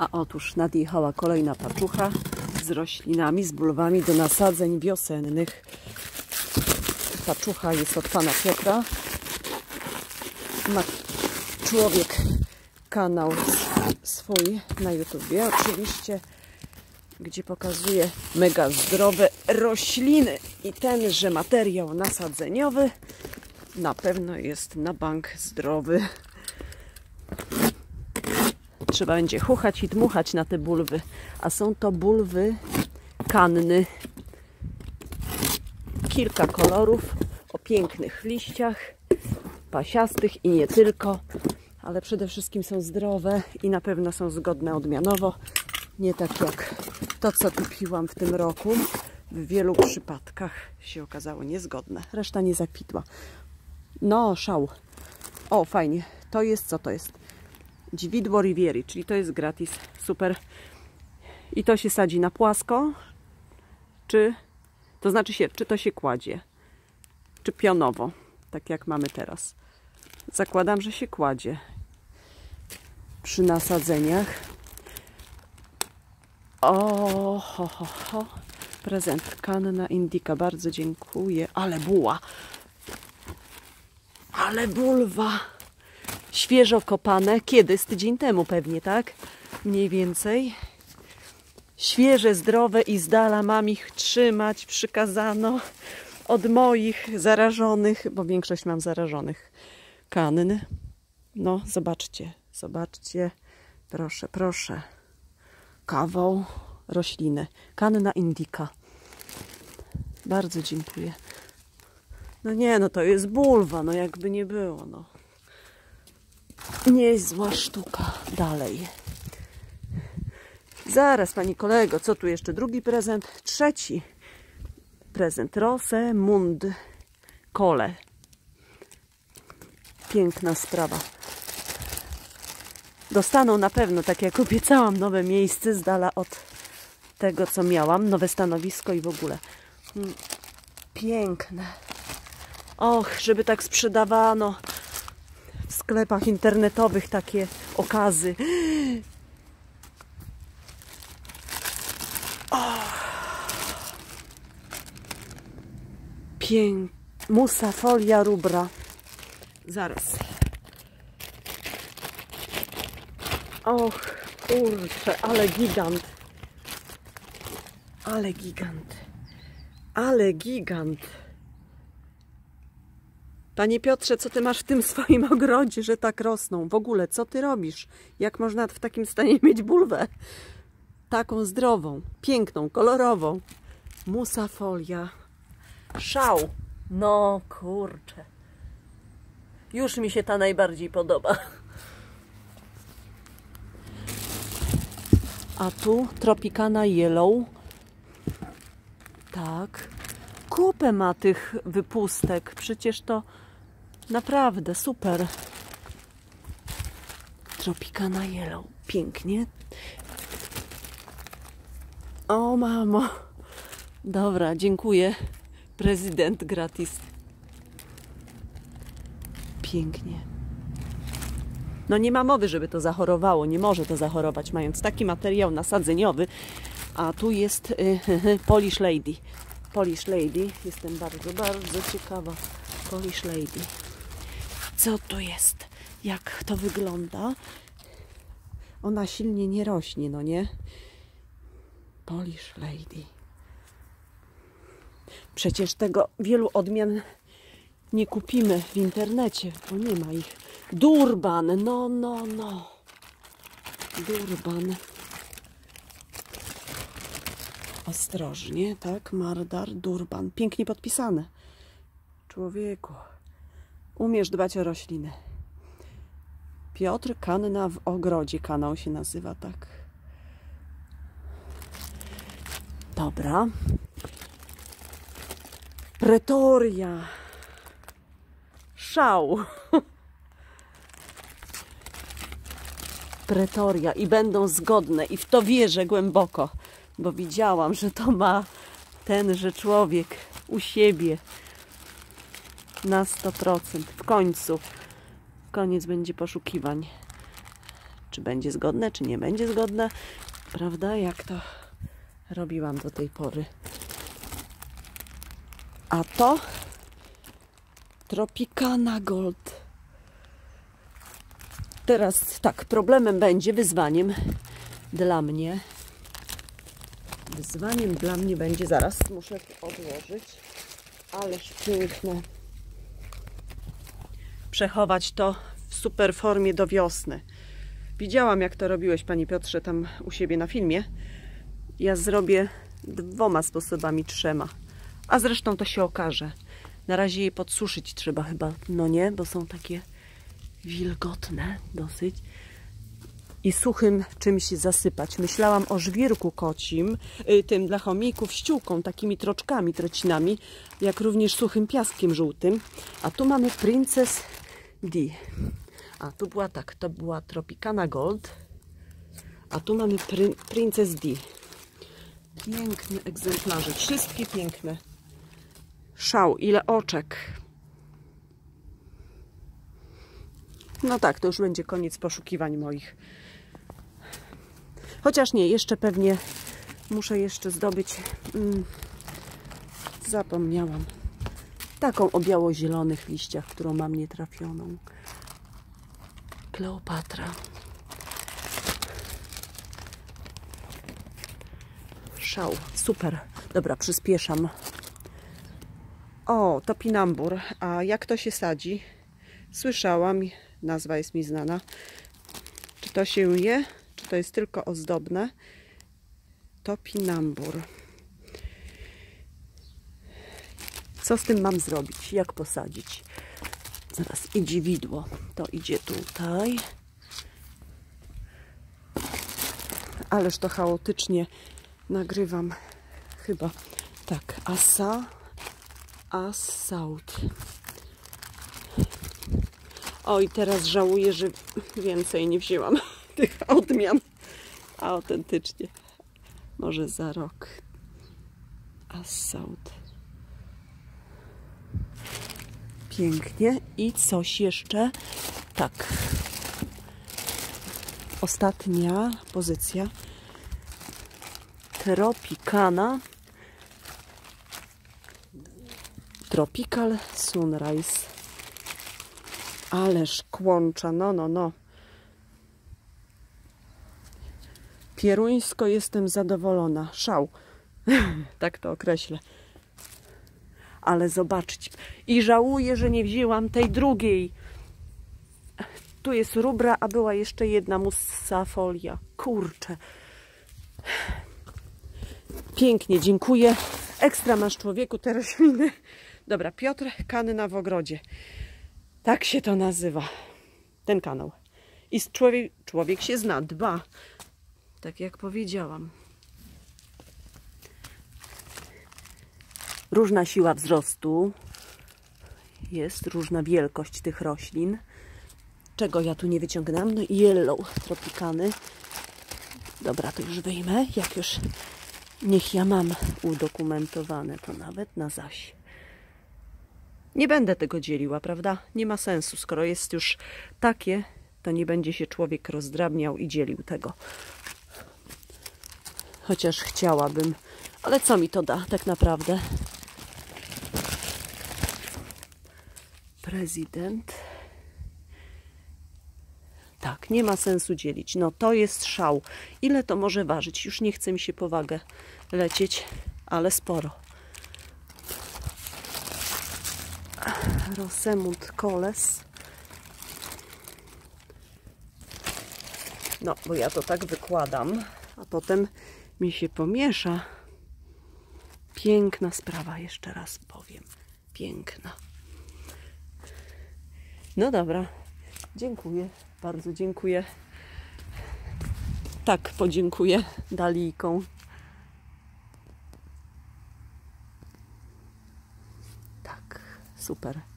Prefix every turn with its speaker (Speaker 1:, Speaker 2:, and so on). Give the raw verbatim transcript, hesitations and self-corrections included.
Speaker 1: A otóż nadjechała kolejna paczucha z roślinami, z bulwami do nasadzeń wiosennych. Paczucha jest od pana Piotra. Ma człowiek kanał swój na YouTubie, oczywiście, gdzie pokazuje mega zdrowe rośliny. I tenże materiał nasadzeniowy na pewno jest na bank zdrowy. Trzeba będzie chuchać i dmuchać na te bulwy. A są to bulwy kanny. Kilka kolorów o pięknych liściach, pasiastych i nie tylko. Ale przede wszystkim są zdrowe i na pewno są zgodne odmianowo. Nie tak jak to, co kupiłam w tym roku. W wielu przypadkach się okazało niezgodne. Reszta nie zakwitła. No, szał. O, fajnie. To jest, co to jest? Dziwidło Rivieri, czyli to jest gratis. Super. I to się sadzi na płasko? Czy, to znaczy się, czy to się kładzie? Czy pionowo? Tak jak mamy teraz. Zakładam, że się kładzie. Przy nasadzeniach. O, ho, ho, ho. Prezent Kanna Indica. Bardzo dziękuję. Ale buła. Ale bulwa. Świeżo kopane. Kiedy? Z tydzień temu pewnie, tak? Mniej więcej. Świeże, zdrowe i z dala mam ich trzymać. Przykazano od moich zarażonych, bo większość mam zarażonych kann. No, zobaczcie. Zobaczcie. Proszę, proszę. Kawał rośliny. Kanna Indica. Bardzo dziękuję. No nie, no to jest bulwa, no jakby nie było, no. Niezła sztuka. Dalej. Zaraz, pani kolego, co tu jeszcze? Drugi prezent. Trzeci prezent. Rose Mund Kole. Piękna sprawa. Dostaną na pewno, tak jak obiecałam, nowe miejsce z dala od tego, co miałam. Nowe stanowisko i w ogóle. Piękne. Och, żeby tak sprzedawano w sklepach internetowych takie okazy. Piękna. Musa folia rubra. Zaraz. Och, kurczę, ale gigant. Ale gigant. Ale gigant. Panie Piotrze, co ty masz w tym swoim ogrodzie, że tak rosną? W ogóle, co ty robisz? Jak można w takim stanie mieć bulwę? Taką zdrową, piękną, kolorową. Musa folia. Szał. No kurczę. Już mi się ta najbardziej podoba. A tu Tropicana Yellow. Tak. Kupę ma tych wypustek. Przecież to naprawdę super. Tropicana Yellow. Pięknie. O mamo. Dobra, dziękuję. Prezydent gratis. Pięknie. No nie ma mowy, żeby to zachorowało. Nie może to zachorować, mając taki materiał nasadzeniowy. A tu jest y, Polish Lady. Polish Lady. Jestem bardzo, bardzo ciekawa. Polish Lady. Co to jest? Jak to wygląda? Ona silnie nie rośnie, no nie? Polish Lady. Przecież tego wielu odmian nie kupimy w internecie, bo nie ma ich. Durban, no, no, no. Durban. Ostrożnie, tak? Mardar, Durban. Pięknie podpisane. Człowieku, umiesz dbać o rośliny. Piotr Kanna w ogrodzie. Kanał się nazywa, tak. Dobra. Pretoria. Szał. Pretoria. I będą zgodne. I w to wierzę głęboko. Bo widziałam, że to ma tenże człowiek u siebie. Na sto procent. W końcu. Koniec będzie poszukiwań. czy będzie zgodne, czy nie będzie zgodne. Prawda? Jak to robiłam do tej pory. A to Tropicana Gold. Teraz tak, problemem będzie, wyzwaniem dla mnie. Wyzwaniem dla mnie będzie, zaraz muszę to odłożyć. Ależ piękne. Przechować to w super formie do wiosny. Widziałam, jak to robiłeś, Panie Piotrze, tam u siebie na filmie. Ja zrobię dwoma sposobami, trzema. A zresztą to się okaże. Na razie je podsuszyć trzeba chyba, no nie, bo są takie wilgotne dosyć. I suchym czymś zasypać. Myślałam o żwirku kocim, y, tym dla chomików, ściółką, takimi troczkami, trocinami, jak również suchym piaskiem żółtym. A tu mamy Princess D. A tu była tak, to była Tropicana Gold. A tu mamy Prin Princess D. Piękne egzemplarze, wszystkie piękne. Szał, ile oczek. No tak, to już będzie koniec poszukiwań moich. Chociaż nie, jeszcze pewnie muszę jeszcze zdobyć, mm, zapomniałam, taką o biało-zielonych liściach, którą mam nietrafioną. Kleopatra. Szał, super. Dobra, przyspieszam. O, topinambur. A jak to się sadzi? Słyszałam, nazwa jest mi znana. Czy to się je? Czy to jest tylko ozdobne? Topinambur. Co z tym mam zrobić? Jak posadzić? Zaraz idzie widło. To idzie tutaj. Ależ to chaotycznie nagrywam. Chyba tak. Asa. Assault. O, i teraz żałuję, że więcej nie wzięłam tych odmian. A autentycznie. Może za rok. Assault. Pięknie. I coś jeszcze. Tak. Ostatnia pozycja. Tropicana. Tropical Sunrise. Ależ kłącza, no, no, no. Pieruńsko jestem zadowolona. Szał. Tak to określę. Ale zobaczcie. I żałuję, że nie wzięłam tej drugiej. Tu jest rubra, a była jeszcze jedna mussafolia. Kurczę. Pięknie, dziękuję. Ekstra masz, człowieku, te rośliny. Dobra, Piotr Kanna w ogrodzie. Tak się to nazywa. Ten kanał. I człowiek, człowiek się zna, dba. Tak jak powiedziałam. Różna siła wzrostu. Jest różna wielkość tych roślin. Czego ja tu nie wyciągnęłam? No i yellow tropikany. Dobra, to już wyjmę. Jak już niech ja mam udokumentowane, to nawet na zaś. Nie będę tego dzieliła, prawda? Nie ma sensu. Skoro jest już takie, to nie będzie się człowiek rozdrabniał i dzielił tego. Chociaż chciałabym. Ale co mi to da tak naprawdę? Prezydent. Tak, nie ma sensu dzielić. No to jest szał. Ile to może ważyć? Już nie chce mi się po wagę lecieć, ale sporo. Rosemund Koles. No, bo ja to tak wykładam, a potem mi się pomiesza. Piękna sprawa, jeszcze raz powiem. Piękna. No dobra, dziękuję, bardzo dziękuję. Tak, podziękuję dalijką. Tak, super.